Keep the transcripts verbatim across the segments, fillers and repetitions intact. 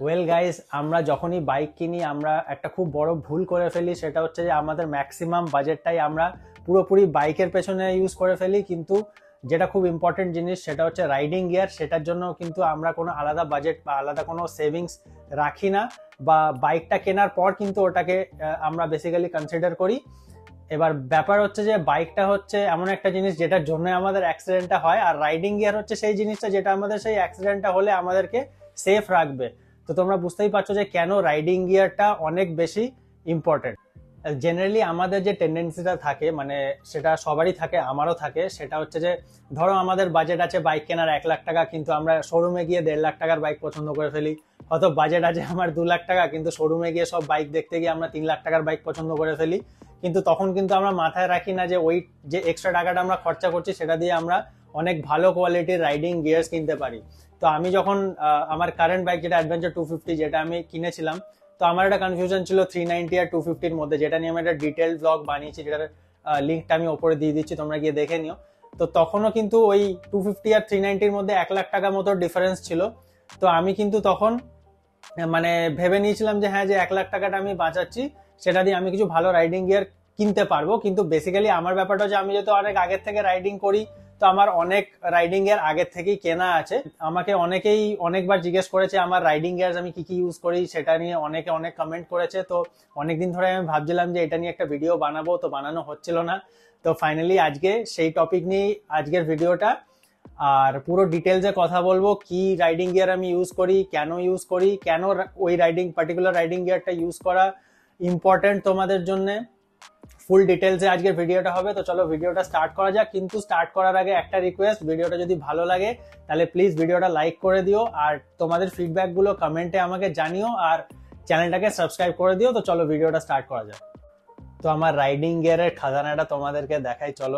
Well guys, আমরা যখনই bike কিনি আমরা একটা খুব বড় ভুল করে ফেলি, সেটা হচ্ছে যে আমাদের ম্যাক্সিমাম বাজেটটাই আমরা পুরোপুরি বাইকের পেছনে ইউজ করে ফেলি। কিন্তু যেটা খুব ইম্পর্টেন্ট জিনিস সেটা হচ্ছে রাইডিং গিয়ার, সেটার জন্য কিন্তু আমরা কোনো আলাদা বাজেট বা আলাদা কোনো সেভিংস রাখি না, বা বাইকটা কেনার পর কিন্তু ওটাকে আমরা বেসিক্যালি কনসিডার করি। এবার ব্যাপার হচ্ছে যে বাইকটা হচ্ছে এমন একটা জিনিস যেটার জন্য আমাদের অ্যাক্সিডেন্টটা হয়, আর রাইডিং গিয়ার হচ্ছে সেই জিনিসটা যেটা আমাদের সেই অ্যাক্সিডেন্টটা হলে আমাদেরকে সেফ রাখবে। তো তোমরা বুঝতেই পারছো যে কেন রাইডিং গিয়ারটা অনেক বেশি ইম্পর্টেন্ট। জেনারেলি আমাদের যে টেন্ডেন্সিটা থাকে, মানে সেটা সবারই থাকে, আমারও থাকে, সেটা হচ্ছে যে ধরো আমাদের বাজেট আছে বাইক কেনার এক লাখ টাকা, কিন্তু আমরা শোরুমে গিয়ে দেড় লাখ টাকার বাইক পছন্দ করে ফেলি। হয়তো বাজেট আছে আমার দু লাখ টাকা, কিন্তু শোরুমে গিয়ে সব বাইক দেখতে গিয়ে আমরা তিন লাখ টাকার বাইক পছন্দ করে ফেলি। কিন্তু তখন কিন্তু আমরা মাথায় রাখি না যে ওই যে এক্সট্রা টাকাটা আমরা খরচা করছি সেটা দিয়ে আমরা অনেক ভালো কোয়ালিটির রাইডিং গিয়ার্স কিনতে পারি। তো আমি যখন আমার কারেন্ট বাইক যেটা অ্যাডভেঞ্চার টু ফিফটি যেটা আমি কিনেছিলাম, তো আমার একটা কনফিউশন ছিল থ্রি নাইনটি আর টু ফিফটির মধ্যে, যেটা নিয়ে আমি একটা ডিটেল ব্লগ বানিয়েছি, যেটার লিঙ্কটা আমি ওপরে দিয়ে দিচ্ছি, তোমরা গিয়ে দেখে নিও। তো তখনও কিন্তু ওই টু ফিফটি আর থ্রি নাইনটির মধ্যে এক লাখ টাকা মতো ডিফারেন্স ছিল। তো আমি কিন্তু তখন মানে ভেবে নিয়েছিলাম যে হ্যাঁ, যে এক লাখ টাকাটা আমি বাঁচাচ্ছি সেটা দিয়ে আমি কিছু ভালো রাইডিং গিয়ার কিনতে পারবো। কিন্তু বেসিক্যালি আমার ব্যাপারটা হচ্ছে আমি যেহেতু অনেক আগের থেকে রাইডিং করি, তো আমার অনেক রাইডিং গিয়ার আগের থেকেই কেনা আছে। আমাকে অনেকেই অনেকবার জিজ্ঞেস করেছে আমার রাইডিং গিয়ার আমি কি কি ইউজ করি, সেটা নিয়ে অনেকে অনেক কমেন্ট করেছে। তো অনেকদিন ধরে আমি ভাবছিলাম যে এটা নিয়ে একটা ভিডিও বানাবো, তো বানানো হচ্ছিল না। তো ফাইনালি আজকে সেই টপিক নিয়ে আজকের ভিডিওটা, আর পুরো ডিটেলসে কথা বলবো কি রাইডিং গিয়ার আমি ইউজ করি, কেন ইউজ করি, কেন ওই রাইডিং পার্টিকুলার রাইডিং গিয়ারটা ইউজ করা ইম্পর্টেন্ট তোমাদের জন্য। ফুল ডিটেলসে আজকের ভিডিওটা হবে। তো চলো ভিডিওটা স্টার্ট করা যাক। কিন্তু স্টার্ট করার আগে একটা রিকোয়েস্ট, ভিডিওটা যদি ভালো লাগে তাহলে প্লিজ ভিডিওটা লাইক করে দিও, আর তোমাদের ফিডব্যাক গুলো কমেন্টে আমাকে জানিও, আর চ্যানেলটাকে সাবস্ক্রাইব করে দিও। তো চলো ভিডিওটা স্টার্ট করা যাক। তো আমার রাইডিং গিয়ারের খাজানাটা তোমাদেরকে দেখাই চলো।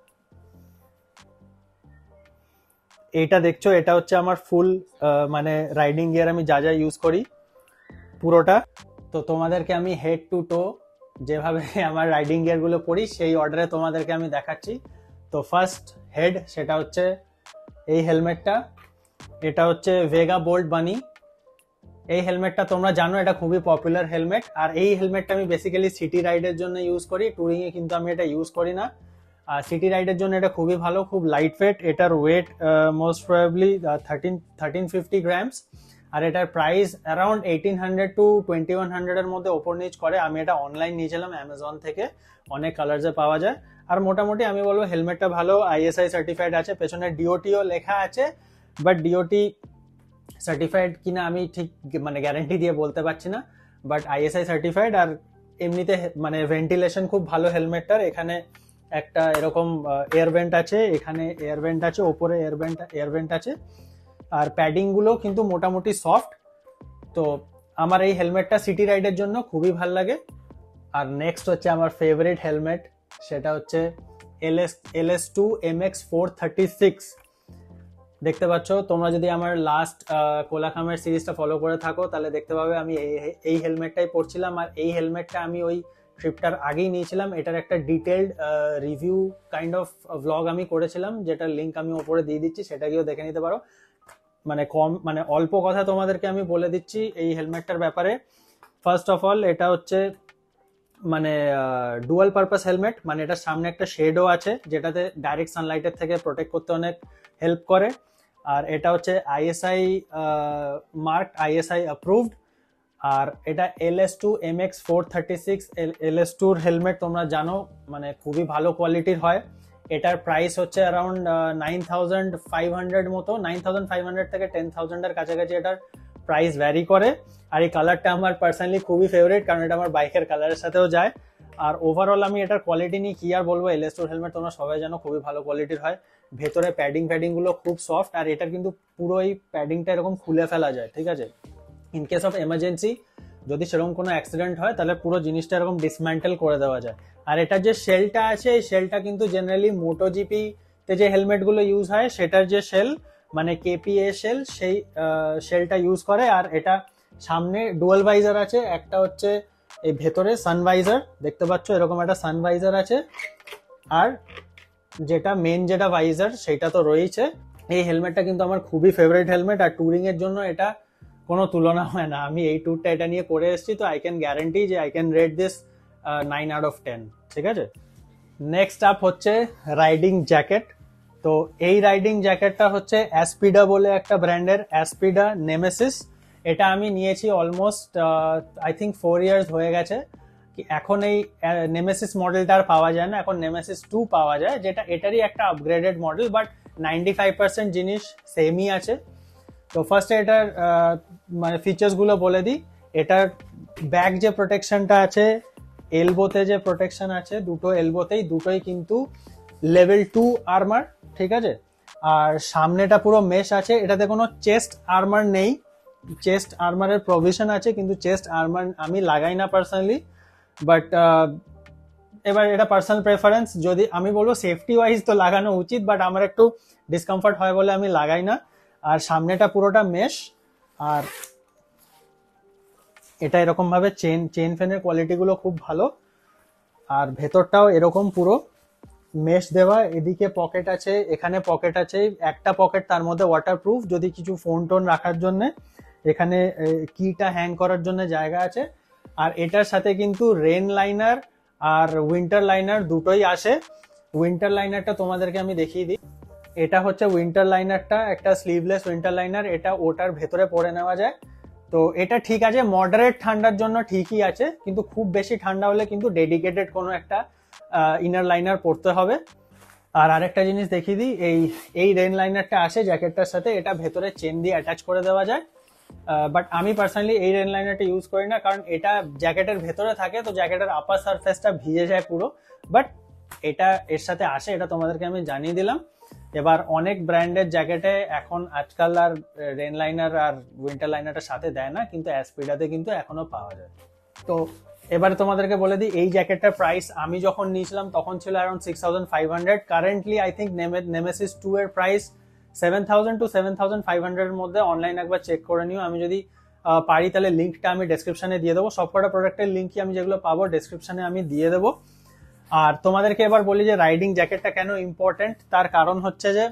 এটা দেখছো, এটা হচ্ছে আমার ফুল মানে রাইডিং গিয়ার, আমি যা যা ইউজ করি পুরোটা। তো তোমাদেরকে আমি হেড টু টো যেভাবে আমার রাইডিং গিয়ার গুলো পরি সেই অর্ডারে তোমাদেরকে আমি দেখাচ্ছি। তো ফার্স্ট হেড, সেটা হচ্ছে এই হেলমেটটা, এটা হচ্ছে ভেগা বোল্ট বানি। এই হেলমেটটা তোমরা জানো এটা খুবই পপুলার হেলমেট, আর এই হেলমেটটা আমি বেসিক্যালি সিটি রাইডের জন্য ইউজ করি, টুরিং এ কিন্তু আমি এটা ইউজ করি না। আর সিটি রাইডের জন্য এটা খুবই ভালো, খুব লাইট ওয়েট। এটার weight most probably thirteen thirteen fifty grams, আর এটার price around eighteen hundred to twenty one hundred এর মধ্যে ওপর নিচ করে। আমি এটা অনলাইন নিয়েছিলাম অ্যামাজন থেকে, অনেক কালার্সে পাওয়া যায়। আর মোটামুটি আমি বলবো হেলমেটটা ভালো, আইএসআই সার্টিফাইড আছে, পেছনে ডিওটিও লেখা আছে, বাট ডিওটি সার্টিফাইড কিনা আমি ঠিক মানে গ্যারান্টি দিয়ে বলতে পারছি না, বাট আইএসআই সার্টিফাইড। আর এমনিতে মানে ভেন্টিলেশন খুব ভালো হেলমেটটার। এখানে একটা এরকম এয়ার ভেন্ট আছে, এখানে এয়ার ভেন্ট আছে, ওপরে এয়ার ভেন্ট এয়ার ভেন্ট আছে, আর প্যাডিং গুলো কিন্তু মোটামুটি সফট। তো আমার এই হেলমেটটা সিটি রাইডের জন্য খুবই ভাল লাগে। আর নেক্সট হচ্ছে আমার ফেভারিট হেলমেট, সেটা হচ্ছে LS LS two MX four thirty six. দেখতে পাচ্ছ তোমরা, যদি আমার লাস্ট কোলাখামের সিরিজটা ফলো করে থাকো তাহলে দেখতে পাবে আমি এই হেলমেটটাই পরছিলাম। আর এই হেলমেটটা আমি ওই ট্রিপটার আগেই নিয়েছিলাম। এটার একটা detailed review kind of vlog আমি করেছিলাম, যেটার লিঙ্ক আমি ওপরে দিয়ে দিচ্ছি, সেটা গিয়েও দেখে নিতে পারো। মানে কম মানে অল্প কথা তোমাদেরকে আমি বলে দিচ্ছি এই হেলমেটটার ব্যাপারে। ফার্স্ট অফ অল, এটা হচ্ছে মানে ডুয়াল পারপাস হেলমেট, মানে এটার সামনে একটা শেডও আছে যেটাতে ডাইরেক্ট সানলাইটের থেকে প্রোটেক্ট করতে অনেক হেল্প করে। আর এটা হচ্ছে আইএসআই মার্ক, আইএসআই অ্যাপ্রুভড। আর এটা LS two MX four thirty six LS টুর হেলমেট, তোমরা জানো মানে খুবই ভালো কোয়ালিটির হয়। এটার প্রাইস হচ্ছে around nine thousand five hundred মতো, নাইন থাউজেন্ড ফাইভ হান্ড্রেড থেকে টেন থাউজেন্ডের কাছাকাছি এটার প্রাইস ভ্যারি করে। আর এই কালারটা আমার পার্সোনালি খুবই ফেভারিট, কারণ এটা আমার বাইকের কালারের সাথেও যায়। আর ওভারঅল আমি এটার কোয়ালিটি নিয়ে কি আর বলবো, এলএস টুর হেলমেট তোমরা সবাই জানো খুবই ভালো কোয়ালিটির হয়। ভেতরে প্যাডিং ফ্যাডিং গুলো খুব সফট, আর এটার কিন্তু পুরো এই প্যাডিংটা এরকম খুলে ফেলা যায়, ঠিক আছে। ইন কেস অফ এমার্জেন্সি যদি সেরকম কোনো অ্যাক্সিডেন্ট হয় তাহলে পুরো জিনিসটা এরকম ডিসম্যান্টেল করে দেওয়া যায়। আর এটার যে শেলটা আছে, এই শেলটা কিন্তু জেনারেলি মোটোজিপি তে যে হেলমেট গুলো ইউজ হয় সেটার যে শেল মানে কেপিএ শেল, সেই শেলটা ইউজ করে। আর এটা সামনে ডুয়াল ভাইজার আছে, একটা হচ্ছে এই ভেতরে সানভাইজার, দেখতে পাচ্ছ এরকম একটা সানভাইজার আছে, আর যেটা মেন যেটা ভাইজার সেটা তো রয়েছে। এই হেলমেটটা কিন্তু আমার খুবই ফেভারিট হেলমেট, আর টুরিং এর জন্য এটা কোনো তুলনা হয় না। আমি এই ট্যুরটা এটা নিয়ে করে এসেছি, তো আই ক্যান গ্যারান্টি যে I can rate this nine out of ten. ঠিক আছে, নেক্সট আপ হচ্ছে রাইডিং জ্যাকেট। তো এই রাইডিং জ্যাকেটটা হচ্ছে অ্যাসপিডা বলে একটা ব্র্যান্ডের, অ্যাসপিডা নেমেসিস। এটা আমি নিয়েছি almost I think four years হয়ে গেছে। এখন এই নেমেসিস মডেলটা আর পাওয়া যায় না, এখন নেমেসিস টু পাওয়া যায়, যেটা এটারই একটা upgraded model, but ninety five percent জিনিস সেমই আছে। তো ফার্স্টে এটার মানে ফিচার্সগুলো বলে দিই। এটার ব্যাক যে প্রোটেকশনটা আছে, এলবোতে যে প্রোটেকশন আছে, দুটো এলবোতেই দুটোই কিন্তু লেভেল টু আর্মার। ঠিক আছে, আর সামনেটা পুরো মেশ আছে। এটাতে কোনো চেস্ট আর্মার নেই, চেস্ট আর্মারের প্রভিশন আছে কিন্তু চেস্ট আর্মার আমি লাগাই না পার্সোনালি, বাট এবার এটা পার্সোনাল প্রেফারেন্স। যদি আমি বলবো সেফটি ওয়াইজ তো লাগানো উচিত, বাট আমার একটু ডিসকমফর্ট হয় বলে আমি লাগাই না। আর সামনেটা পুরোটা মেশ, আর এটা এরকম ভাবে চেন চেন ফ্যানের কোয়ালিটি গুলো খুব ভালো, আর ভেতরটাও এরকম পুরো মেশ দেওয়া। এদিকে পকেট আছে, এখানে পকেট আছে, একটা পকেট তার মধ্যে ওয়াটারপ্রুফ, যদি কিছু ফোন টোন রাখার জন্য, এখানে কিটা হ্যাং করার জন্য জায়গা আছে। আর এটার সাথে কিন্তু রেন লাইনার আর উইন্টার লাইনার দুটোই আসে। উইন্টার লাইনারটা তোমাদেরকে আমি দেখিয়ে দিই। এটা হচ্ছে উইন্টার লাইনারটা, একটা স্লিভলেস উইন্টার লাইনার, এটা ওটার ভেতরে পরে নেওয়া যায়। তো এটা ঠিক আছে, মডারেট ঠান্ডার জন্য ঠিকই আছে, কিন্তু খুব বেশি ঠান্ডা হলে কিন্তু ডেডিকেটেড কোনো একটা ইনার লাইনার পরতে হবে। আর আরেকটা জিনিস দেখিয়ে দিই, এই এই রেন লাইনারটা আসে জ্যাকেটটার সাথে, এটা ভেতরে চেন দিয়ে অ্যাটাচ করে দেওয়া যায়। বাট আমি পার্সোনালি এই রেন লাইনারটা ইউজ করি না, কারণ এটা জ্যাকেটের ভেতরে থাকে, তো জ্যাকেটের আপার সারফেসটা ভিজে যায় পুরো। বাট এটা এর সাথে আসে, এটা তোমাদেরকে আমি জানিয়ে দিলাম। এবার অনেক ব্র্যান্ডের জ্যাকেটে এখন আজকাল আর রেন লাইনার আর উইন্টার লাইনারটার সাথে দেয় না, কিন্তু অ্যাসপিডাতে কিন্তু এখনো পাওয়া যায়। তো এবারে তোমাদেরকে বলে দিই, এই জ্যাকেটটার প্রাইস আমি যখন নিয়েছিলাম তখন ছিল around six thousand five hundred. Currently I think Nemesis two এর price seven thousand to seven thousand five hundred এর মধ্যে। অনলাইন একবার চেক করে নিও, আমি যদি পারি তাহলে লিঙ্কটা আমি ডেসক্রিপশনে দিয়ে দেবো। সবকটা প্রোডাক্টের লিঙ্কই আমি যেগুলো পাবো ডেসক্রিপশনে আমি দিয়ে দেবো। আর তোমাদেরকে এবার বলি যে রাইডিং জ্যাকেটটা কেন ইম্পর্টেন্ট। তার কারণ হচ্ছে যে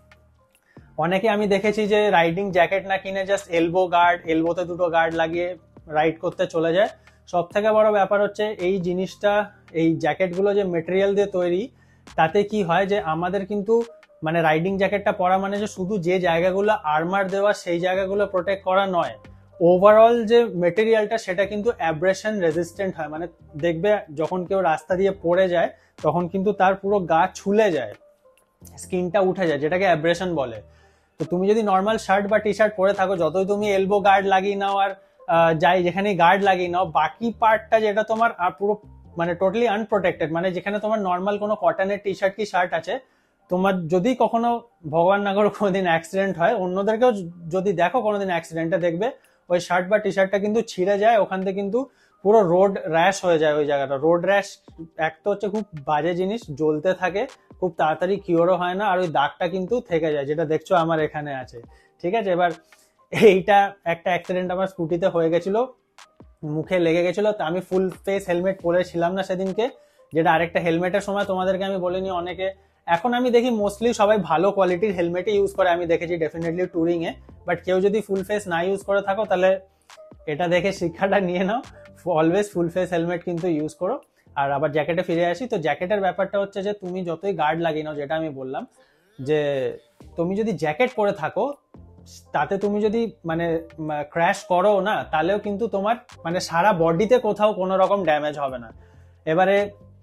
অনেকে আমি দেখেছি যে রাইডিং জ্যাকেট না কিনে জাস্ট এলবো গার্ড, এলবোতে দুটো গার্ড লাগিয়ে রাইড করতে চলে যায়। সব থেকে বড় ব্যাপার হচ্ছে এই জিনিসটা, এই জ্যাকেটগুলো যে মেটেরিয়াল দিয়ে তৈরি, তাতে কি হয় যে আমাদের কিন্তু মানে রাইডিং জ্যাকেটটা পরা মানে যে শুধু যে জায়গাগুলো আর্মার দেওয়া সেই জায়গাগুলো প্রোটেক্ট করা নয়, ওভারঅল যে মেটেরিয়ালটা সেটা কিন্তু অ্যাব্রেশন রেজিস্ট্যান্ট হয়। মানে দেখবে যখন কেউ রাস্তা দিয়ে পড়ে যায় তখন কিন্তু তার পুরো গা ছুলে যায়, স্কিনটা উঠে যায়, যেটাকে অ্যাব্রেশন বলে। তো তুমি যদি নর্মাল শার্ট বা টি শার্ট পরে থাকো, যতই তুমি এলবো গার্ড লাগিয়ে নাও আর যাই যেখানে গার্ড লাগিয়ে নাও, বাকি পার্টটা যেটা তোমার পুরো মানে টোটালি আনপ্রোটেক্টেড, মানে যেখানে তোমার নর্মাল কোনো কটনের টি শার্ট কি শার্ট আছে, তোমার যদি কখনো ভগবান না করো কোনোদিন অ্যাক্সিডেন্ট হয়, অন্যদেরকেও যদি দেখো কোনোদিন অ্যাক্সিডেন্টটা দেখবে ওই শার্ট বা টি শার্টটা কিন্তু ছিঁড়ে যায়, ওখান থেকে কিন্তু পুরো রোড র্যাশ হয়ে যায় ওই জায়গাটা। রোড র্যাশ একটা হচ্ছে খুব বাজে জিনিস, জ্বলতে থাকে, খুব তাড়াতাড়ি কিওরও হয় না, আর ওই দাগটা কিন্তু থেকে যায়, যেটা দেখছো আমার এখানে আছে। ঠিক আছে, এবার এইটা একটা অ্যাক্সিডেন্ট আমার স্কুটিতে হয়ে গেছিল, মুখে লেগে গেছিল, তো আমি ফুল ফেস হেলমেট পরেছিলাম না সেদিনকে, যেটা আরেকটা হেলমেটের সময় তোমাদেরকে আমি বলিনি। অনেকে এখন আমি দেখি মোস্টলি সবাই ভালো কোয়ালিটির হেলমেটই ইউজ করে, আমি দেখেছি ডেফিনেটলি ট্যুরিং এ। বাট কেউ যদি ফুল ফেস না ইউজ করে থাকো তাহলে এটা দেখে শিক্ষাটা নিয়ে নাও, অলওয়েজ ফুল ফেস হেলমেট কিন্তু ইউজ করো। আর আবার জ্যাকেটে ফিরে আসি, তো জ্যাকেটের ব্যাপারটা হচ্ছে যে তুমি যতই গার্ড লাগিয়ে নাও, যেটা আমি বললাম যে তুমি যদি জ্যাকেট পরে থাকো তাতে তুমি যদি মানে ক্র্যাশ করো না, তাহলেও কিন্তু তোমার মানে সারা বডিতে কোথাও কোনো রকম ড্যামেজ হবে না। এবারে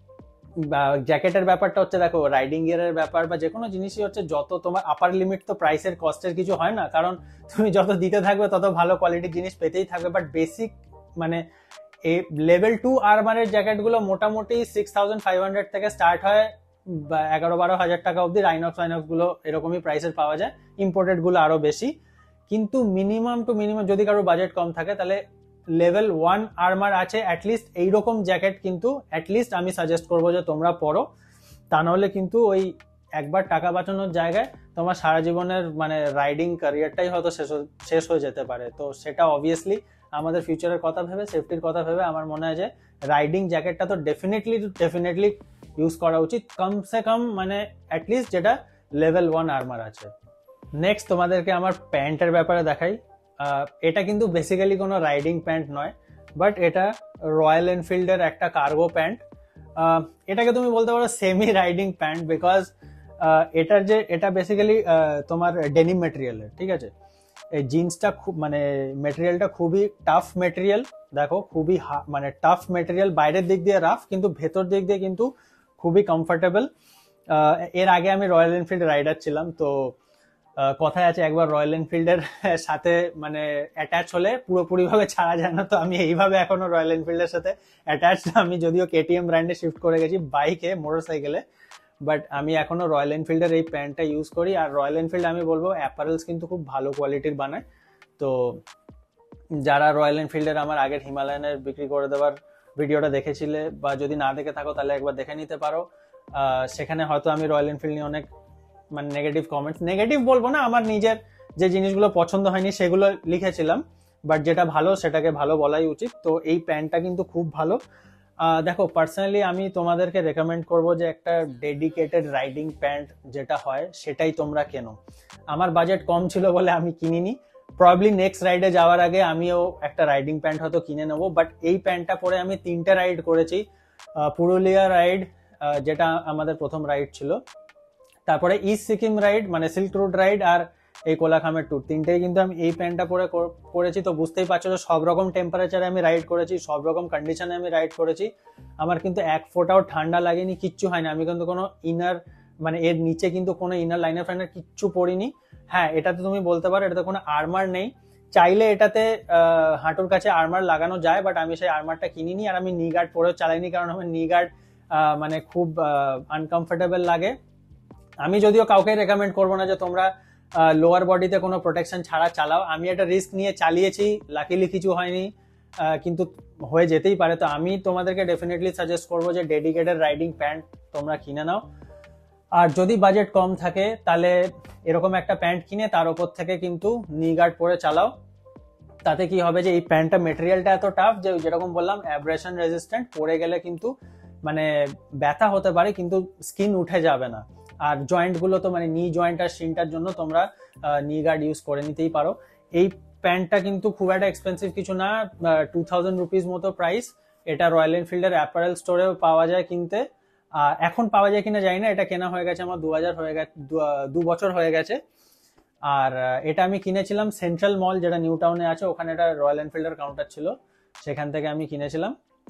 জ্যাকেটের ব্যাপারটা হচ্ছে, দেখো রাইডিং গিয়ারের ব্যাপার বা যে কোনো জিনিসই হচ্ছে, যত তোমার আপার লিমিট তো প্রাইসের কস্টের কিছু হয় না, কারণ তুমি যত দিতে থাকবে তত ভালো কোয়ালিটির জিনিস পেতেই থাকবে। বাট বেসিক মানে এই লেভেল টু আর্মারের জ্যাকেটগুলো মোটামুটি সিক্স থাউজেন্ড ফাইভ হান্ড্রেড থেকে স্টার্ট হয়, এগারো বারো হাজার টাকা অব্দি। রাইনক্স রাইনক্স গুলো এরকমই প্রাইসের পাওয়া যায়, ইম্পোর্টেড গুলো আরো বেশি। কিন্তু মিনিমাম টু মিনিমাম যদি কারো বাজেট কম থাকে তাহলে লেভেল ওয়ান আর্মার আছে অ্যাটলিস্ট এইরকম জ্যাকেট কিন্তু অ্যাটলিস্ট আমি সাজেস্ট করবো যে তোমরা পরো। তা নাহলে কিন্তু ওই একবার টাকা বাঁচানোর জায়গায় তোমার সারা জীবনের মানে রাইডিং ক্যারিয়ারটাই হয়তো শেষ শেষ হয়ে যেতে পারে। তো সেটা অবভিয়াসলি আমাদের ফিউচারের কথা ভেবে, সেফটির কথা ভেবে আমার মনে হয় যে রাইডিং জ্যাকেটটা তো ডেফিনেটলি ডেফিনেটলি ইউজ করা উচিত, কমসে কম মানে অ্যাটলিস্ট যেটা লেভেল ওয়ান আর্মার আছে। নেক্সট তোমাদেরকে আমার প্যান্টের ব্যাপারে দেখাই। এটা কিন্তু বেসিক্যালি কোনো রাইডিং প্যান্ট নয়, বাট এটা রয়্যাল এনফিল্ডের একটা কার্গো প্যান্ট। এটাকে তুমি বলতে পারো সেমি রাইডিং প্যান্ট, বিকজ এটার যে এটা বেসিক্যালি তোমার ডেনিম মেটেরিয়ালের, ঠিক আছে। এই জিন্সটা খুব মানে মেটেরিয়ালটা খুবই টাফ মেটেরিয়াল, দেখো খুবই মানে টাফ মেটেরিয়াল, বাইরের দিক দিয়ে রাফ কিন্তু ভেতর দিক দিয়ে কিন্তু খুবই কমফোর্টেবল। এর আগে আমি রয়্যাল এনফিল্ড রাইডার ছিলাম, তো কথায় আছে একবার রয়্যাল এনফিল্ডের সাথে মানে অ্যাটাচ হলে পুরোপুরি ভাবে ছাড়া যায় না, তো আমি এইভাবে এখনো রয়্যাল এনফিল্ডের সাথে অ্যাটাচ। আমি যদিও কেটিএম ব্র্যান্ডে শিফট করে গেছি বাইকে, মোটরসাইকেলে, বাট আমি এখনো রয়্যাল এনফিল্ডের এই প্যান্টটা ইউজ করি। আর রয়্যাল এনফিল্ড আমি বলবো অ্যাপারেলস কিন্তু খুব ভালো কোয়ালিটির বানায়। তো যারা রয়্যাল এনফিল্ডের আমার আগের হিমালয়ানের বিক্রি করে দেওয়ার ভিডিওটা দেখেছিলে বা যদি না দেখে থাকো তাহলে একবার দেখে নিতে পারো। সেখানে হয়তো আমি রয়্যাল এনফিল্ড নিয়ে অনেক মানে নেগেটিভ কমেন্টস, নেগেটিভ বলবো না, আমার নিজের যে জিনিসগুলো পছন্দ হয়নি সেগুলো লিখেছিলাম, বাট যেটা ভালো সেটাকে ভালো বলাই উচিত। তো এই প্যান্টটা কিন্তু খুব ভালো। দেখো পার্সোনালি আমি তোমাদেরকে রেকমেন্ড করব যে একটা ডেডিকেটেড রাইডিং প্যান্ট যেটা হয় সেটাই তোমরা কেনো। আমার বাজেট কম ছিল বলে আমি কিনিনি, প্রবাবলি নেক্সট রাইডে যাওয়ার আগে আমিও একটা রাইডিং প্যান্ট হয়তো কিনে নেবো। বাট এই প্যান্টটা পরে আমি তিনটে রাইড করেছি, পুরুলিয়া রাইড যেটা আমাদের প্রথম রাইড ছিল, তারপরে ইস্ট সিকিম রাইড মানে সিল্ক রুট রাইড, আর এই কোলাখামের ট্যুর, তিনটেই কিন্তু আমি এই প্যান্টটা পরে করেছি। তো বুঝতেই পারছো যে সব রকম টেম্পারেচারে আমি রাইড করেছি, সব রকম কন্ডিশনে আমি রাইড করেছি। আমার কিন্তু এক ফোঁটাও ঠান্ডা লাগেনি, কিচ্ছু হয়নি। আমি কিন্তু কোনো ইনার মানে এর নিচে কিন্তু কোনো ইনার লাইনার ফাইনার কিচ্ছু পরিনি। হ্যাঁ, এটাতে তুমি বলতে পারো এটাতে কোনো আর্মার নেই, চাইলে এটাতে হাঁটুর কাছে আর্মার লাগানো যায়, বাট আমি সেই আর্মারটা কিনিনি। আর আমি নি গার্ড পরেও চালাইনি, কারণ আমার নি গার্ড মানে খুব আনকমফোর্টেবল লাগে। আমি যদিও কাউকে রেকমেন্ড করবো না যে তোমরা লোয়ার বডিতে কোনো প্রোটেকশন ছাড়া চালাও, আমি একটা রিস্ক নিয়ে চালিয়েছি, লাকিলি কিছু হয়নি, কিন্তু হয়ে যেতেই পারে। তো আমি তোমাদেরকে ডেফিনেটলি সাজেস্ট করবো যে ডেডিকেটেড রাইডিং প্যান্ট তোমরা কিনে নাও। আর যদি বাজেট কম থাকে তাহলে এরকম একটা প্যান্ট কিনে তার উপর থেকে কিন্তু নি গার্ড পরে চালাও। তাতে কি হবে যে এই প্যান্টটা মেটেরিয়ালটা এত টাফ যে যেরকম বললাম অ্যাব্রেশন রেজিস্ট্যান্ট, পরে গেলে কিন্তু মানে ব্যথা হতে পারে কিন্তু স্কিন উঠে যাবে না। আর জয়েন্ট গুলো তো মানে নি জয়েন্ট আর শিনটার জন্য তোমরা নি গার্ড ইউজ করে নিতেই পারো। এই প্যান্টটা কিন্তু খুব একটা এক্সপেন্সিভ কিছু না, টু থাউজেন্ড রুপিস মতো প্রাইস। এটা রয়্যাল এনফিল্ডের অ্যাপারেল স্টোরেও পাওয়া যায় কিনতে, এখন পাওয়া যায় কিনা জানি না, এটা কেনা হয়ে গেছে আমার দু হাজার হয়ে গেছে, দু বছর হয়ে গেছে। আর এটা আমি কিনেছিলাম সেন্ট্রাল মল যেটা নিউ টাউনে আছে, ওখানে একটা রয়্যাল এনফিল্ডের কাউন্টার ছিল, সেখান থেকে আমি কিনেছিলাম।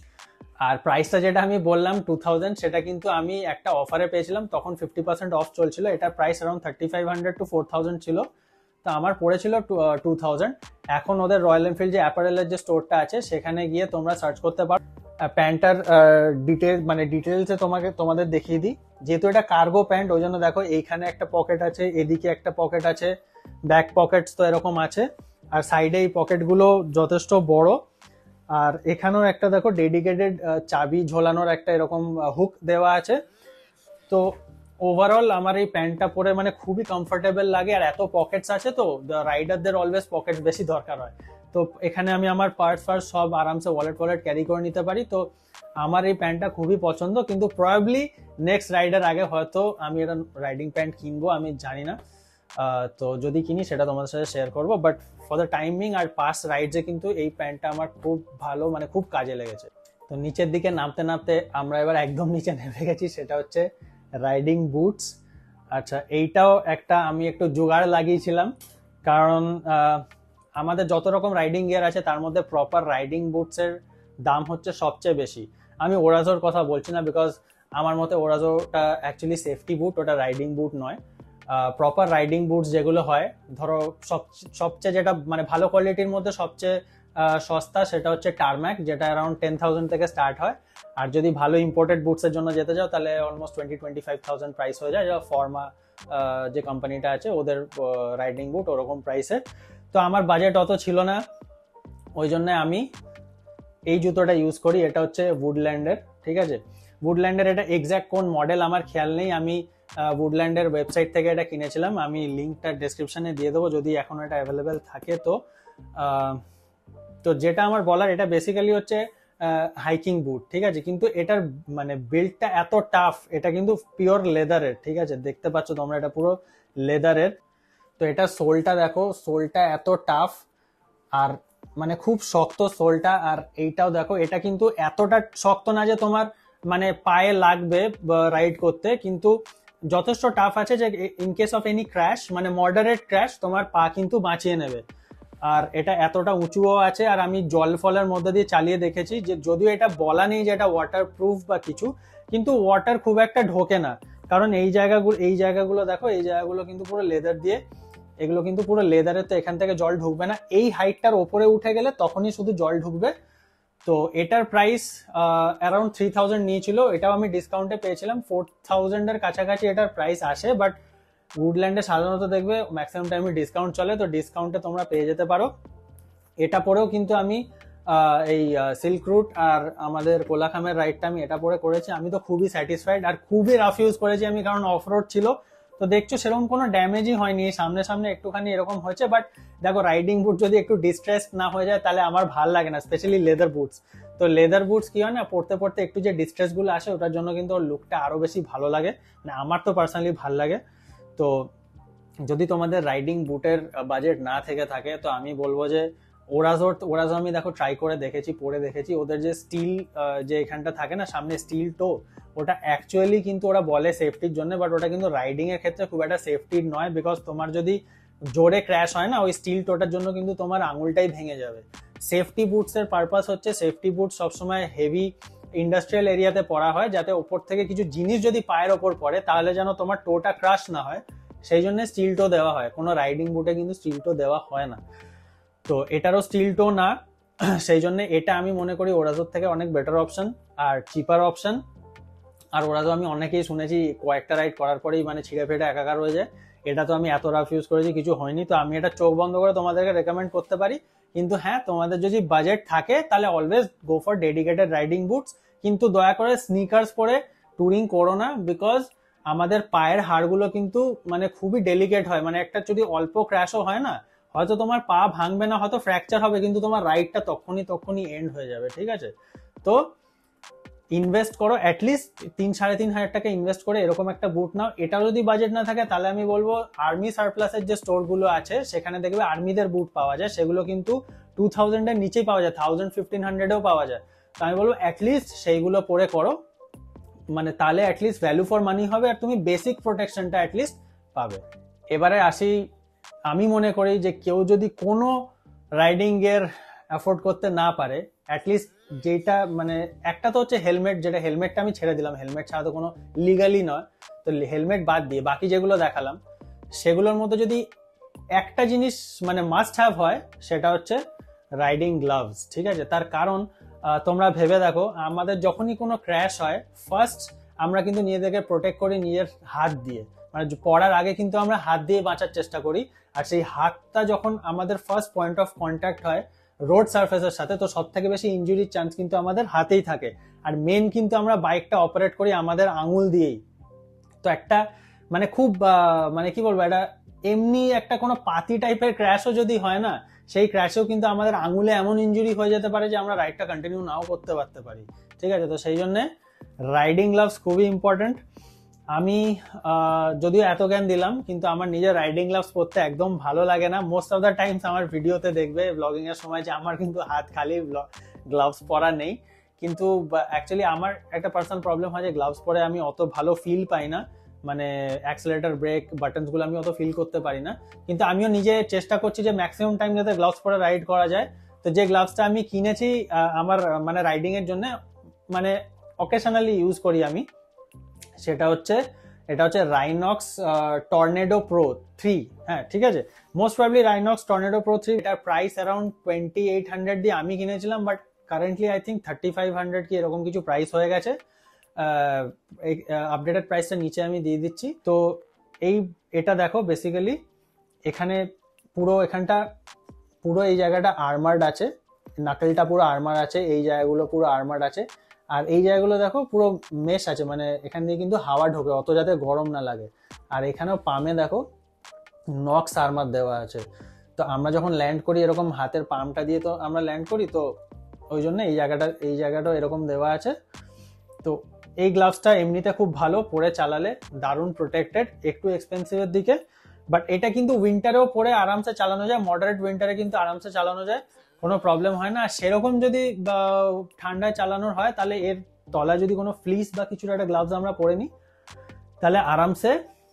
আর প্রাইসটা যেটা আমি বললাম টু থাউজেন্ড, সেটা কিন্তু আমি একটা অফারে পেয়েছিলাম, তখন ফিফটি পার্সেন্ট অফ চলছিল। এটার price around thirty five hundred to four thousand ছিল, তো আমার পড়েছিল টু থাউজেন্ড। এখন ওদের রয়্যাল এনফিল্ড যে অ্যাপারেলের যে স্টোরটা আছে সেখানে গিয়ে তোমরা সার্চ করতে পারো। প্যান্টটার ডিটেল মানে ডিটেলসে তোমাকে তোমাদের দেখিয়ে দিই। যেহেতু এটা কার্গো প্যান্ট ওই জন্য দেখো এইখানে একটা পকেট আছে, এদিকে একটা পকেট আছে, ব্যাক পকেটস তো এরকম আছে, আর সাইডে এই পকেটগুলো যথেষ্ট বড়। আর এখানেও একটা দেখো ডেডিকেটেড চাবি ঝোলানোর একটা এরকম হুক দেওয়া আছে। তো ওভারঅল আমার এই প্যান্টটা পরে মানে খুবই কমফোর্টেবল লাগে। আর এত পকেটস আছে, তো রাইডারদের অলওয়েজ পকেটস বেশি দরকার হয়, তো এখানে আমি আমার পার্টস ফার্টস সব আরামসে ওয়ালেট ওয়ালেট ক্যারি করে নিতে পারি। তো আমার এই প্যান্টটা খুবই পছন্দ, কিন্তু প্রবাবলি নেক্সট রাইডের আগে হয়তো আমি এটা রাইডিং প্যান্ট কিনবো, আমি জানি না। তো যদি কিনি সেটা তোমাদের সাথে শেয়ার করবো, বাট ফর দ্য টাইমিং আর পাস রাইডসে কিন্তু এই প্যান্টটা আমার খুব ভালো মানে খুব কাজে লেগেছে। তো নিচের দিকে নামতে নামতে আমরা এবার একদম নিচে নেমে গেছি, সেটা হচ্ছে রাইডিং বুটস। আচ্ছা, এইটাও একটা আমি একটু জোগাড় লাগিয়েছিলাম, কারণ আমাদের যত রকম রাইডিং গিয়ার আছে তার মধ্যে প্রপার রাইডিং বুটসের দাম হচ্ছে সবচেয়ে বেশি। আমি ওরাজোর কথা বলছি না, বিকজ আমার মতে ওরাজোটা অ্যাকচুয়ালি সেফটি বুট, ওটা রাইডিং বুট নয়। প্রপার রাইডিং বুটস যেগুলো হয়, ধরো সব সবচেয়ে যেটা মানে ভালো কোয়ালিটির মধ্যে সবচেয়ে সস্তা সেটা হচ্ছে টারম্যাক, যেটা অ্যারাউন্ড টেন থাউজেন্ড থেকে স্টার্ট হয়। আর যদি ভালো ইম্পোর্টেড বুটসের জন্য যেতে যাও তাহলে almost twenty twenty five thousand price হয়ে যায়, যেটা ফর্মা যে কোম্পানিটা আছে ওদের রাইডিং বুট ওরকম প্রাইসের। তো আমার বাজেট অত ছিল না, ওই জন্য আমি এই জুতোটা ইউজ করি। এটা হচ্ছে উডল্যান্ডের, ঠিক আছে। উডল্যান্ডের এটা এক্স্যাক্ট কোন মডেল আমার খেয়াল নেই, আমি উডল্যান্ডের ওয়েবসাইট থেকে এটা কিনেছিলাম। আমি লিঙ্কটা ডেসক্রিপশনে দিয়ে দেবো যদি এখন এটা অ্যাভেলেবেল থাকে। তো তো যেটা আমার বলার, এটা বেসিক্যালি হচ্ছে হাইকিং বুট, ঠিক আছে, কিন্তু এটার মানে বিল্ডটা এত টাফ, এটা কিন্তু পিওর লেদারের, ঠিক আছে, দেখতে পাচ্ছ তোমরা এটা পুরো লেদারের। তো এটা সোলটা দেখো, সোলটা এত টাফ, আর মানে খুব শক্ত সোলটা। আর এইটাও দেখো, এটা কিন্তু এতটা শক্ত না যে তোমার মানে পায়ে লাগবে রাইড করতে, কিন্তু যথেষ্ট টাফ আছে যে in case of any crash, মানে মডারেট ক্র্যাশ, তোমার পা কিন্তু বাঁচিয়ে নেবে। আর এটা এতটা উঁচুও আছে, আর আমি জল ফলের মধ্যে দিয়ে চালিয়ে দেখেছি, যে যদিও এটা বলা নেই যে এটা ওয়াটার প্রুফ বা কিছু, কিন্তু ওয়াটার খুব একটা ঢোকে না, কারণ এই জায়গাগুলো এই জায়গাগুলো দেখো, এই জায়গাগুলো কিন্তু পুরো লেদার দিয়ে, এগুলো কিন্তু পুরো লেদারের, তো এখান থেকে জল ঢুকবে না। এই হাইটটার ওপরে উঠে গেলে তখনই শুধু জল ঢুকবে। তো এটার প্রাইস অ্যারাউন্ড থ্রি থাউজেন্ড নিয়েছিল, এটাও আমি ডিসকাউন্টে পেয়েছিলাম, ফোর থাউজেন্ডের কাছাকাছি এটার প্রাইস আসে। বাট উডল্যান্ডে সাধারণত দেখবে ম্যাক্সিমাম টাইমে ডিসকাউন্ট চলে, তো ডিসকাউন্টে তোমরা পেয়ে যেতে পারো। এটা পরেও কিন্তু আমি এই সিল্ক রুট আর আমাদের কোলাখামের রাইডটা আমি এটা পরে করেছি, আমি তো খুবই স্যাটিসফাইড, আর খুবই রাফ ইউজ করেছি আমি, কারণ অফ রোড ছিল। তো দেখছো সেরকম কোনো ড্যামেজই হয়নি, সামনে সামনে একটুখানি এরকম হয়েছে। বাট দেখো, রাইডিং বুট যদি একটু ডিস্ট্রেস না হয়ে যায় তাহলে আমার ভাল লাগে না, স্পেশালি লেদার বুটস। তো লেদার বুটস কি হয় না, পড়তে পড়তে একটু যে ডিস্ট্রেস গুলো আসে, ওটার জন্য কিন্তু ওর লুকটা আরো বেশি ভালো লাগে, মানে আমার তো পার্সোনালি ভাল লাগে। তো যদি তোমাদের রাইডিং বুটের বাজেট না থেকে থাকে, তো আমি বলবো যে ওরাজোর ওরাজো আমি দেখো ট্রাই করে দেখেছি, পরে দেখেছি, ওদের যে স্টিল যে এখানটা থাকে না সামনে স্টিল টো, ওটা অ্যাকচুয়ালি কিন্তু ওরা বলে সেফটির জন্য, বাট ওটা কিন্তু রাইডিং এর ক্ষেত্রে খুব একটা সেফটির নয়, বিকজ তোমার যদি জোরে ক্র্যাশ হয় না, ওই স্টিল টোটার জন্য কিন্তু তোমার আঙুলটাই ভেঙে যাবে। সেফটি বুটস এর পারপাস হচ্ছে, সেফটি বুট সবসময় হেভি ইন্ডাস্ট্রিয়াল এরিয়াতে পরা হয়, যাতে ওপর থেকে কিছু জিনিস যদি পায়ের ওপর পড়ে তাহলে যেন তোমার টোটা ক্রাশ না হয়, সেই জন্য স্টিল টো দেওয়া হয়। কোনো রাইডিং বুটে কিন্তু স্টিল টো দেওয়া হয় না, তো এটারও স্টিল টো না, সেই জন্য এটা আমি মনে করি ওরাজোর থেকে অনেক বেটার অপশন আর চিপার অপশন। আর ওরাজো আমি অনেকেই শুনেছি কয়েকটা রাইড করার পরেই মানে ছিঁড়ে ফেটে একাকার হয়ে যায়, এটা তো আমি এত রাফ ইউজ করেছি, কিছু হয়নি, তো আমি এটা চোখ বন্ধ করে তোমাদেরকে রেকমেন্ড করতে পারি। কিন্তু হ্যাঁ, তোমাদের যদি বাজেট থাকে তাহলে always go for dedicated riding boots, কিন্তু দয়া করে স্নিকার্স পরে টুরিং করো না, বিকজ আমাদের পায়ের হাড়গুলো কিন্তু মানে খুবই ডেলিকেট হয়, মানে একটা যদি অল্প ক্র্যাশও হয় না, হয়তো তোমার পা ভাঙবে না, হয়তো ফ্র্যাকচার হবে, কিন্তু তোমার রাইডটা তখনই তখনই এন্ড হয়ে যাবে, ঠিক আছে? তো ইনভেস্ট করো, অ্যাটলিস্ট তিন সাড়ে তিন হাজার টাকা ইনভেস্ট করে এরকম একটা বুট নাও। এটা যদি বাজেট না থাকে তাহলে আমি বলবো আর্মি সারপ্লাসের যে স্টোর গুলো আছে সেখানে দেখবে আর্মিদের বুট পাওয়া যায়, সেগুলো কিন্তু টু থাউজেন্ড এর নিচেই পাওয়া যায়, থাউজেন্ড ফিফটিন হান্ড্রেডেও পাওয়া যায়। তো আমি বলবো অ্যাটলিস্ট সেইগুলো পরে করো, মানে তাহলে অ্যাটলিস্ট ভ্যালু ফর মানি হবে, আর তুমি বেসিক প্রোটেকশনটা অ্যাটলিস্ট পাবে। এবারে আসি, আমি মনে করি যে কেউ যদি কোনো রাইডিং গিয়ার অ্যাফোর্ড করতে না পারে, অ্যাটলিস্ট যেটা মানে একটা তো হচ্ছে হেলমেট, যেটা হেলমেটটা আমি ছেড়ে দিলাম, হেলমেট ছাড়া তো কোনো লিগালি নয়, তো হেলমেট বাদ দিয়ে বাকি যেগুলো দেখালাম সেগুলোর মধ্যে যদি একটা জিনিস মানে মাস্ট হ্যাভ হয়, সেটা হচ্ছে রাইডিং গ্লাভস, ঠিক আছে? তার কারণ তোমরা ভেবে দেখো, আমাদের যখনই কোনো ক্র্যাশ হয়, ফার্স্ট আমরা কিন্তু নিজেদেরকে প্রোটেক্ট করি নিজের হাত দিয়ে, মানে পড়ার আগে কিন্তু আমরা হাত দিয়ে বাঁচার চেষ্টা করি, আর সেই হাতটা যখন আমাদের ফার্স্ট পয়েন্ট অফ কন্ট্যাক্ট হয় রোড সারফেসের সাথে, তো সব থেকে বেশি ইনজুরির চান্স কিন্তু আমাদের হাতেই থাকে। আর মেন কিন্তু আমরা বাইকটা অপারেট করি আমাদের আঙুল দিয়েই। তো একটা মানে খুব মানে কি বলবো, এটা এমনি একটা কোনো পাতি টাইপের ক্র্যাশও যদি হয় না, সেই ক্র্যাশেও কিন্তু আমাদের আঙুলে এমন ইনজুরি হয়ে যেতে পারে যে আমরা রাইডটা কন্টিনিউ নাও করতে পারতে পারি, ঠিক আছে? তো সেই জন্য রাইডিং গ্লাভস খুবই ইম্পর্টেন্ট। আমি যদিও এত জ্ঞান দিলাম, কিন্তু আমার নিজের রাইডিং গ্লাভস পরতে একদম ভালো লাগে না। মোস্ট অফ দ্য টাইমস আমার ভিডিওতে দেখবে ব্লগিং এর সময় যে আমার কিন্তু হাত খালি, গ্লাভস পরা নেই, কিন্তু অ্যাকচুয়ালি আমার একটা পার্সোনাল প্রবলেম হয় যে গ্লাভস পরে আমি অত ভালো ফিল পাই না, মানে অ্যাক্সেলারেটর ব্রেক বাটনস গুলো আমি অত ফিল করতে পারি না। কিন্তু আমিও নিজে চেষ্টা করছি যে ম্যাক্সিমাম টাইম যাতে গ্লাভস পরে রাইড করা যায়। তো যে গ্লাভসটা আমি কিনেছি আমার মানে রাইডিং এর জন্য, মানে অকেশনালি ইউজ করি আমি, সেটা হচ্ছে এটা হচ্ছে রাইনক্স টর্নেডো প্রো থ্রি। হ্যাঁ, ঠিক আছে, most probably Rynox Tornado Pro three, এটার price around twenty eight hundred দিয়ে আমি কিনেছিলাম, but currently I think thirty five hundred কি এরকম কিছু প্রাইস হয়ে গেছে। আপডেটেড প্রাইসটা নিচে আমি দিয়ে দিচ্ছি। তো এই এটা দেখো, বেসিক্যালি এখানে পুরো এখানটা পুরো এই জায়গাটা আর্মার্ড আছে, নাকেলটা পুরো আর্মার আছে, এই জায়গাগুলো পুরো আর্মার্ড আছে, আর এই জায়গাগুলো দেখো পুরো মেশ আছে, মানে এখান দিয়ে কিন্তু হাওয়া ঢোকে অত যাতে গরম না লাগে। আর এখানেও পামে দেখো নক্স আর্মার দেওয়া আছে। তো আমরা যখন ল্যান্ড করি এরকম হাতের পামটা দিয়ে তো আমরা ল্যান্ড করি, তো ওই জন্য এই জায়গাটা এই জায়গাটাও এরকম দেওয়া আছে। তো এই গ্লাভসটা এমনিতে খুব ভালো, পরে চালালে দারুণ প্রোটেক্টেড, একটু এক্সপেন্সিভের দিকে, বাট এটা কিন্তু উইন্টারেও পরে আরামসে চালানো যায়, মডারেট উইন্টারে কিন্তু আরামসে চালানো যায়, কোনো প্রবলেম হয় না। আর সেরকম যদি ঠান্ডায় চালানোর হয় তাহলে এর তলায় যদি কোনো ফ্লিস বা কিছু একটা গ্লাভস আমরা পরে নিই তাহলে আরামসে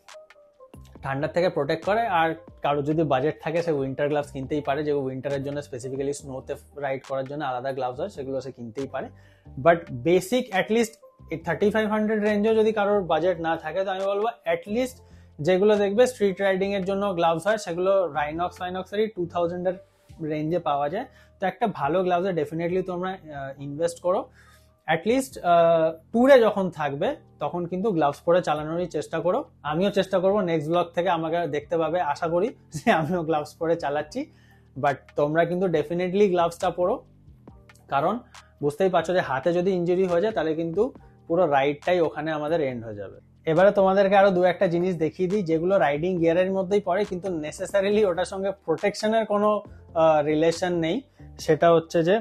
ঠান্ডার থেকে প্রোটেক্ট করে। আর কারো যদি বাজেট থাকে সে উইন্টার গ্লাভস কিনতেই পারে, যেগুলো উইন্টারের জন্য স্পেসিফিক্যালি স্নোতে রাইড করার জন্য আলাদা গ্লাভস হয়, সেগুলো সে কিনতেই পারে। But basic at least thirty five hundred রেঞ্জও যদি কারোর বাজেট না থাকে তো আমি বলবো অ্যাটলিস্ট যেগুলো দেখবে স্ট্রিট রাইডিং এর জন্য গ্লাভস হয় সেগুলো রাইনক্স ফাইনক্সেরই টু থাউজেন্ডের রেঞ্জে পাওয়া যায়। তো একটা ভালো গ্লাভসে ডেফিনেটলি তোমরা ইনভেস্ট করো। অ্যাটলিস্ট ট্যুরে যখন থাকবে তখন কিন্তু গ্লাভস পরে চালানোরই চেষ্টা করো। আমিও চেষ্টা করবো, নেক্সট ব্লগ থেকে আমাকে দেখতে পাবে আশা করি যে আমিও গ্লাভস পরে চালাচ্ছি। বাট তোমরা কিন্তু ডেফিনেটলি গ্লাভসটা পরো, কারণ বুঝতেই পারছো যে হাতে যদি ইনজুরি হয়ে যায় তাহলে কিন্তু পুরো রাইডটাই ওখানে আমাদের এন্ড হয়ে যাবে। এবারে তোমাদেরকে আরো দু একটা জিনিস দেখিয়ে দিই যেগুলো রাইডিং গিয়ারের মধ্যেই পড়ে কিন্তু নেসেসারিলি ওটার সঙ্গে প্রোটেকশনের কোনো রিলেশন নেই। সেটা হচ্ছে যে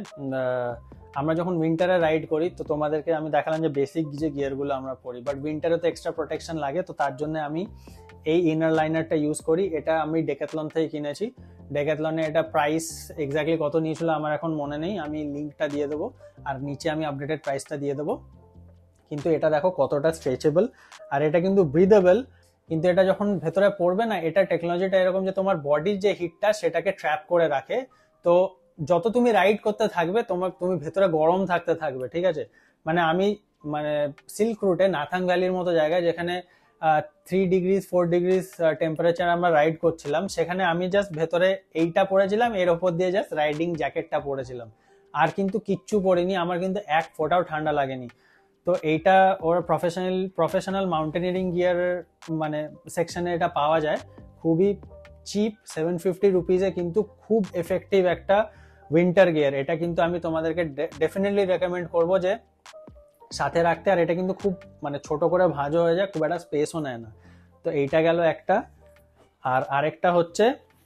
আমরা যখন উইন্টারে রাইড করি তো তোমাদেরকে আমি দেখালাম যে বেসিক যে গিয়ারগুলো আমরা পরি, বাট উইন্টারে তো এক্সট্রা প্রোটেকশন লাগে, তো তার জন্য আমি এই ইনার লাইনারটা ইউজ করি। এটা আমি ডেকাথলন থেকে কিনেছি। ডেকাথলনে এটা প্রাইস এক্স্যাক্টলি কত নিয়েছিল আমার এখন মনে নেই, আমি লিঙ্কটা দিয়ে দেবো আর নিচে আমি আপডেটেড প্রাইসটা দিয়ে দেবো। কিন্তু এটা দেখো কতটা স্ট্রেচেবল আর এটা কিন্তু ব্রিদেবল। কিন্তু এটা যখন ভেতরে পড়বে না, এটা টেকনোলজিটা এরকম যে তোমার বডির যে হিটটা সেটাকে ট্র্যাপ করে রাখে। তো যত তুমি রাইড করতে থাকবে তোমার তুমি ভেতরে গরম থাকতে থাকবে, ঠিক আছে। মানে আমি মানে সিল্ক রুটে নাথাং ভ্যালির মতো জায়গায় যেখানে three degrees four degrees temperature আমরা রাইড করছিলাম, সেখানে আমি জাস্ট ভেতরে এইটা পরেছিলাম, এর ওপর দিয়ে জাস্ট রাইডিং জ্যাকেটটা পরেছিলাম, আর কিন্তু কিচ্ছু পরিনি, আমার কিন্তু এক ফোঁটাও ঠান্ডা লাগেনি। তো এইটা ওরা প্রফেশনাল প্রফেশনাল মাউন্টেনিয়ারিং গিয়ার মানে সেকশনে এটা পাওয়া যায় খুবই চিপ, সেভেন ফিফটি রুপিজে কিন্তু খুব এফেক্টিভ একটা উইন্টার গিয়ার। এটা কিন্তু আমি তোমাদেরকে ডেফিনেটলি রেকমেন্ড করবো যে সাথে রাখতে। আর এটা কিন্তু খুব মানে ছোট করে ভাঁজও হয়ে যায়, খুব একটা স্পেসও নেয় না। তো এইটা গেল একটা। আর আরেকটা হচ্ছে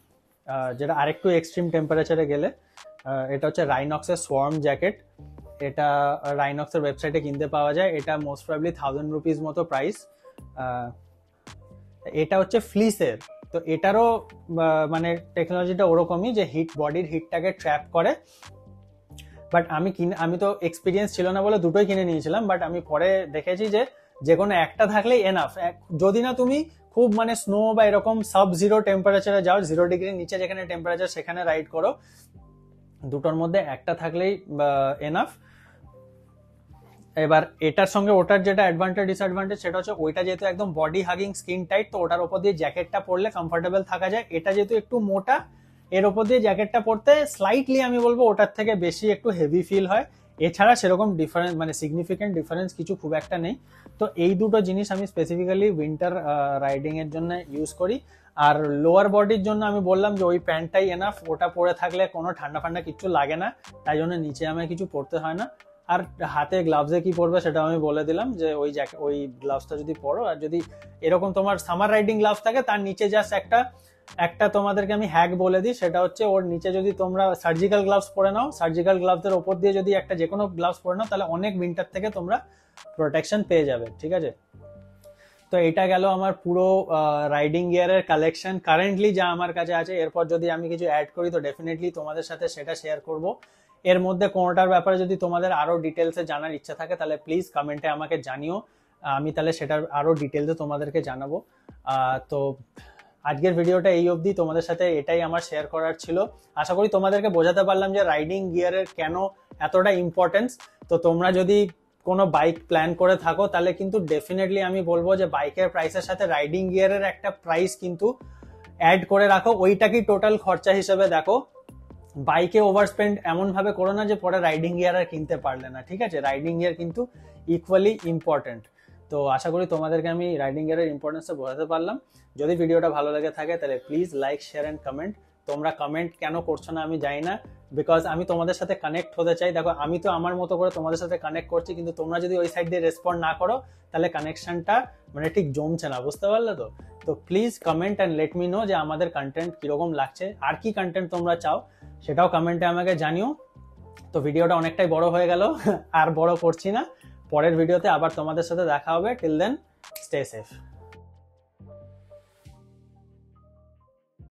যেটা আরেকটু এক্সট্রিম টেম্পারেচারে গেলে, এটা হচ্ছে রাইনক্সের সোয়ার্ম জ্যাকেট। এটা রাইনক্সের ওয়েবসাইটে কিনতে পাওয়া যায়। এটা মোস্ট প্রবাবলি থাউজেন্ড রুপিস মতো প্রাইস। এটা হচ্ছে ফ্লিসের, তো এটারও মানে টেকনোলজিটা ওরকমই যে হিট বডির হিটটাকে ট্র্যাপ করে। বাট আমি কিনে আমি তো এক্সপিরিয়েন্স ছিল না বলে দুটোই কিনে নিয়েছিলাম, বাট আমি পরে দেখেছি যে যে কোনো একটা থাকলেই এনাফ। যদি না তুমি খুব মানে স্নো বা এরকম সাব জিরো টেম্পারেচারে যাও, জিরো ডিগ্রির নিচে যেখানে টেম্পারেচার সেখানে রাইড করো, দুটোর মধ্যে একটা থাকলেই এনাফ। এবার এটার সঙ্গে ওটার যেটা অ্যাডভান্টেজ ডিসঅ্যাডভান্টেজ সেটা হচ্ছে ওইটা যেহেতু একদম বডি হাগিং স্কিন টাইট, তো ওটার উপর দিয়ে জ্যাকেটটা পরলে কমফোর্টেবল থাকা যায়। এটা যেহেতু একটু মোটা, এর উপর দিয়ে জ্যাকেটটা পরতে স্লাইটলি আমি বলবো ওটার থেকে বেশি একটু হেভি ফিল হয়। এছাড়া সেরকম ডিফারেন্স মানে সিগনিফিকেন্ট ডিফারেন্স কিছু খুব একটা নেই। তো এই দুটো জিনিস আমি স্পেসিফিক্যালি উইন্টার রাইডিং এর জন্য ইউজ করি। আর লোয়ার বডির জন্য আমি বললাম যে ওই প্যান্টটাই এনাফ, ওটা পরে থাকলে কোনো ঠান্ডা ফান্ডা কিছু লাগে না, তাই জন্য নিচে আমায় কিছু পরতে হয় না। আর হাতে গ্লাভসে কি পরবে সেটা আমি বলে দিলাম যে ওই জ্যাকেট ওই গ্লাভসটা যদি পরো, আর যদি এরকম তোমার সামার রাইডিং গ্লাভস থাকে তার নিচে জাস্ট একটা একটা তোমাদেরকে আমি হ্যাক বলে দিই, সেটা হচ্ছে ওর নিচে যদি তোমরা সার্জিক্যাল গ্লাভস পরে নাও, সার্জিক্যাল গ্লাভসের ওপর দিয়ে যদি একটা যে কোনো গ্লাভস পরে নাও তাহলে অনেক উইন্টার থেকে তোমরা প্রোটেকশন পেয়ে যাবে, ঠিক আছে। তো এটা গেল আমার পুরো রাইডিং গিয়ারের কালেকশন কারেন্টলি যা আমার কাছে আছে। এরপর যদি আমি কিছু অ্যাড করি তো ডেফিনেটলি তোমাদের সাথে সেটা শেয়ার করব। এর মধ্যে কোনোটার ব্যাপারে যদি তোমাদের আরো ডিটেলসে জানার ইচ্ছা থাকে তাহলে প্লিজ কমেন্টে আমাকে জানিও, আমি তাহলে সেটার আরো ডিটেলসে তোমাদেরকে জানাবো। তো আজকের ভিডিওটা এই অবধি, তোমাদের সাথে এটাই আমার শেয়ার করার ছিল। আশা করি তোমাদেরকে বোঝাতে পারলাম যে রাইডিং গিয়ারের কেন এতটা ইম্পর্টেন্স। তো তোমরা যদি কোনো বাইক প্ল্যান করে থাকো তাহলে কিন্তু ডেফিনেটলি আমি বলবো যে বাইকের প্রাইসের সাথে রাইডিং গিয়ারের একটা প্রাইস কিন্তু অ্যাড করে রাখো, ওইটাকেই টোটাল খরচা হিসেবে দেখো। বাইকে ওভার স্পেন্ড এমন ভাবে করো না যে পরে রাইডিং গিয়ার আর কিনতে পারলে না, ঠিক আছে। রাইডিং গিয়ার কিন্তু ইকুয়ালি ইম্পর্টেন্ট। তো আশা করি তোমাদেরকে আমি রাইডিং গিয়ারের ইম্পর্টেন্সটা বোঝাতে পারলাম। যদি ভিডিওটা ভালো লেগে থাকে তাহলে please like share and comment. তোমরা কমেন্ট কেন করছো না আমি জানি না, বিকজ আমি তোমাদের সাথে কানেক্ট হতে চাই। দেখো আমি তো আমার মতো করে তোমাদের সাথে কানেক্ট করছি, কিন্তু তোমরা যদি ওই সাইড দিয়ে রেসপন্ড না করো তাহলে কানেকশনটা মানে ঠিক জমছে না, বুঝতে পারলে তো। তো please comment and let me know যে আমাদের কন্টেন্ট কিরকম লাগছে, আর কি কন্টেন্ট তোমরা চাও সেটাও কমেন্টে আমাকে জানিও। তো ভিডিওটা অনেকটাই বড় হয়ে গেল, আর বড় করছি না। পরের ভিডিওতে আবার তোমাদের সাথে দেখা হবে। Till then stay safe.